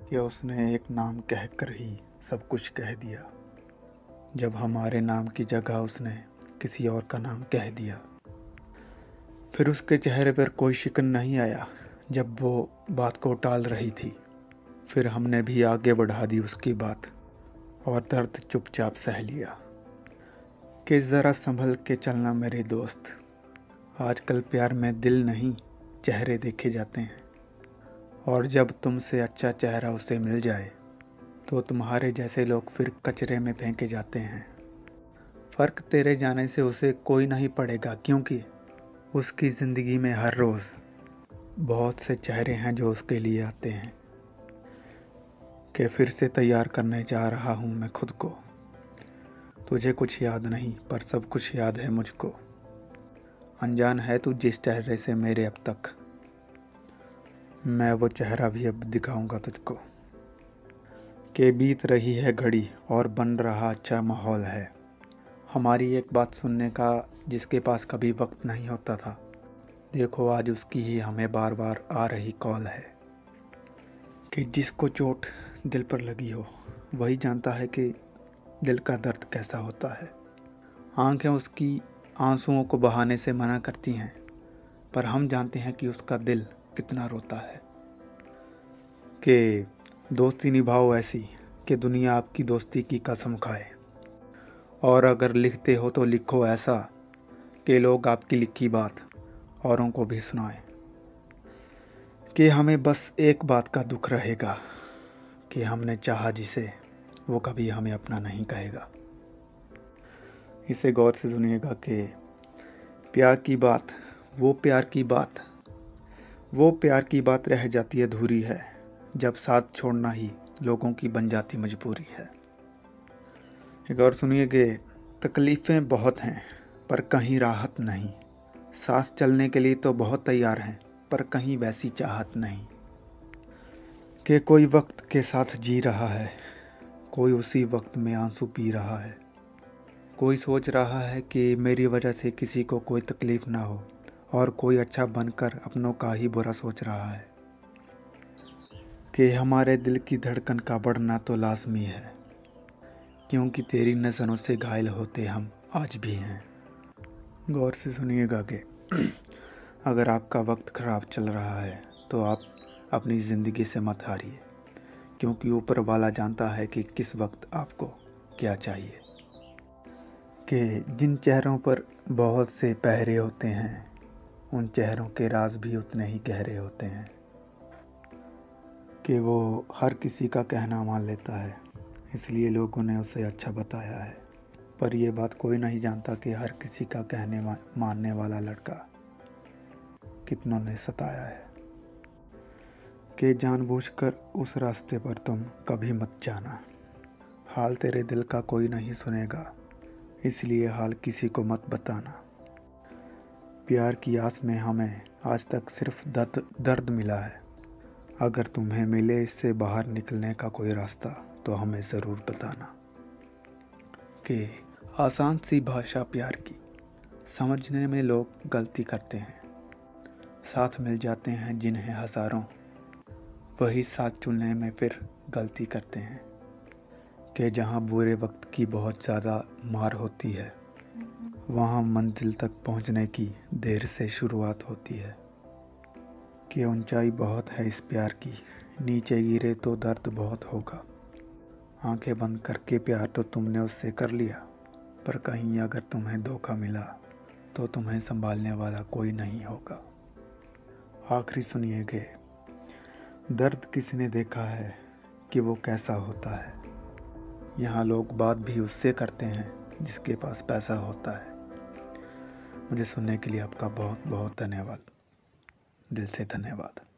कि उसने एक नाम कहकर ही सब कुछ कह दिया, जब हमारे नाम की जगह उसने किसी और का नाम कह दिया। फिर उसके चेहरे पर कोई शिकन नहीं आया जब वो बात को टाल रही थी। फिर हमने भी आगे बढ़ा दी उसकी बात और दर्द चुपचाप सह लिया कि ज़रा संभल के चलना मेरे दोस्त। आजकल प्यार में दिल नहीं चेहरे देखे जाते हैं, और जब तुमसे अच्छा चेहरा उसे मिल जाए तो तुम्हारे जैसे लोग फिर कचरे में फेंके जाते हैं। फ़र्क तेरे जाने से उसे कोई नहीं पड़ेगा, क्योंकि उसकी ज़िंदगी में हर रोज़ बहुत से चेहरे हैं जो उसके लिए आते हैं। कि फिर से तैयार करने जा रहा हूँ मैं खुद को। तुझे कुछ याद नहीं पर सब कुछ याद है मुझको। अनजान है तू जिस चेहरे से मेरे अब तक, मैं वो चेहरा भी अब दिखाऊंगा तुझको। कि बीत रही है घड़ी और बन रहा अच्छा माहौल है, हमारी एक बात सुनने का जिसके पास कभी वक्त नहीं होता था। देखो आज उसकी ही हमें बार बार आ रही कॉल है। कि जिसको चोट दिल पर लगी हो वही जानता है कि दिल का दर्द कैसा होता है। आंखें उसकी आंसुओं को बहाने से मना करती हैं, पर हम जानते हैं कि उसका दिल कितना रोता है। कि दोस्ती निभाओ ऐसी कि दुनिया आपकी दोस्ती की कसम खाए, और अगर लिखते हो तो लिखो ऐसा कि लोग आपकी लिखी बात औरों को भी सुनाएं। कि हमें बस एक बात का दुख रहेगा कि हमने चाहा जिसे वो कभी हमें अपना नहीं कहेगा। इसे गौर से सुनिएगा कि प्यार की बात वो प्यार की बात वो प्यार की बात रह जाती अधूरी है, जब साथ छोड़ना ही लोगों की बन जाती मजबूरी है। एक और सुनिए कि तकलीफ़ें बहुत हैं पर कहीं राहत नहीं, साथ चलने के लिए तो बहुत तैयार हैं पर कहीं वैसी चाहत नहीं। कि कोई वक्त के साथ जी रहा है, कोई उसी वक्त में आंसू पी रहा है, कोई सोच रहा है कि मेरी वजह से किसी को कोई तकलीफ़ ना हो, और कोई अच्छा बनकर अपनों का ही बुरा सोच रहा है। कि हमारे दिल की धड़कन का बढ़ना तो लाजमी है, क्योंकि तेरी नज़रों से घायल होते हम आज भी हैं। गौर से सुनिएगा कि अगर आपका वक्त ख़राब चल रहा है तो आप अपनी ज़िंदगी से मत हारिए, क्योंकि ऊपर वाला जानता है कि किस वक्त आपको क्या चाहिए। कि जिन चेहरों पर बहुत से पहरे होते हैं उन चेहरों के राज भी उतने ही गहरे होते हैं। कि वो हर किसी का कहना मान लेता है, इसलिए लोगों ने उसे अच्छा बताया है, पर यह बात कोई नहीं जानता कि हर किसी का कहने मानने वाला लड़का कितनों ने सताया है। कि जानबूझकर उस रास्ते पर तुम कभी मत जाना, हाल तेरे दिल का कोई नहीं सुनेगा, इसलिए हाल किसी को मत बताना। प्यार की आस में हमें आज तक सिर्फ दर्द मिला है, अगर तुम्हें मिले इससे बाहर निकलने का कोई रास्ता तो हमें ज़रूर बताना। कि आसान सी भाषा प्यार की समझने में लोग गलती करते हैं, साथ मिल जाते हैं जिन्हें हज़ारों, वही साथ चुनने में फिर गलती करते हैं। कि जहाँ बुरे वक्त की बहुत ज़्यादा मार होती है, वहाँ मंजिल तक पहुँचने की देर से शुरुआत होती है। कि ऊंचाई बहुत है इस प्यार की, नीचे गिरे तो दर्द बहुत होगा। आंखें बंद करके प्यार तो तुमने उससे कर लिया, पर कहीं अगर तुम्हें धोखा मिला तो तुम्हें संभालने वाला कोई नहीं होगा। आखिरी सुनिएगा, दर्द किसने देखा है कि वो कैसा होता है। यहाँ लोग बात भी उससे करते हैं जिसके पास पैसा होता है। मुझे सुनने के लिए आपका बहुत बहुत धन्यवाद, दिल से धन्यवाद।